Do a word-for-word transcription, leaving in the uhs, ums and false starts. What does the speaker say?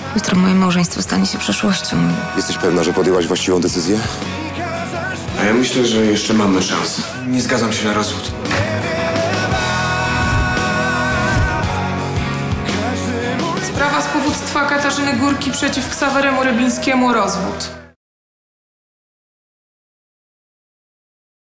Jutro moje małżeństwo stanie się przeszłością. Jesteś pewna, że podjęłaś właściwą decyzję? A ja myślę, że jeszcze mamy szansę. Nie zgadzam się na rozwód. Sprawa z powództwa Katarzyny Górki przeciw Ksaweremu Rybińskiemu, rozwód.